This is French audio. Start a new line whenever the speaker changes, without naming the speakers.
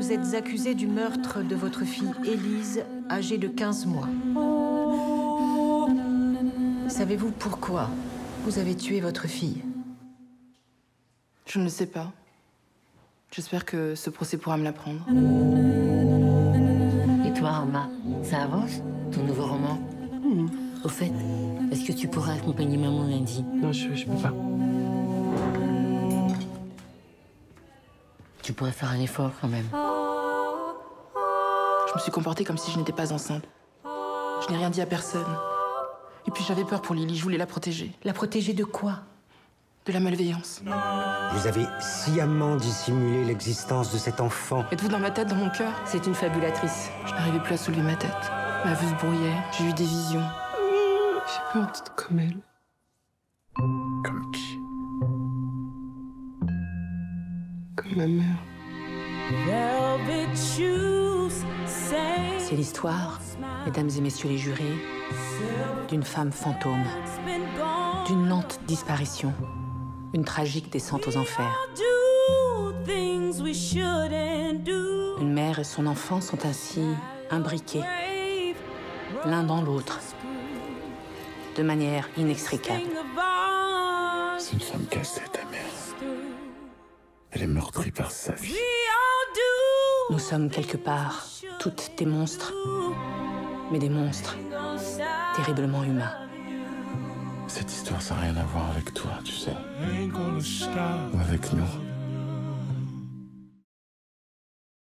vous êtes accusé du meurtre de votre fille Élise, âgée de 15 mois. Savez-vous pourquoi vous avez tué votre fille?
Je ne le sais pas. J'espère que ce procès pourra me l'apprendre.
Et toi, Arma, ça avance, ton nouveau roman? Au fait, est-ce que tu pourras accompagner maman lundi?
Non, je peux pas.
Tu pourrais faire un effort quand même.
Je me suis comportée comme si je n'étais pas enceinte. Je n'ai rien dit à personne. Et puis j'avais peur pour Lily, je voulais la protéger.
La protéger de quoi?
De la malveillance.
Vous avez sciemment dissimulé l'existence de cet enfant.
Êtes-vous dans ma tête, dans mon cœur?
C'est une fabulatrice.
Je n'arrivais plus à soulever ma tête. Ma vue se brouillait, j'ai eu des visions.
J'ai peur d'être comme elle.
Comme qui?
Comme ma mère.
C'est l'histoire, mesdames et messieurs les jurés, d'une femme fantôme, d'une lente disparition, une tragique descente aux enfers. Une mère et son enfant sont ainsi imbriqués, l'un dans l'autre, de manière inextricable.
C'est une femme cassée, ta mère. Elle est meurtrie par sa vie.
Nous sommes quelque part toutes des monstres, mais des monstres terriblement humains.
Cette histoire, ça n'a rien à voir avec toi, tu sais. Ou avec nous.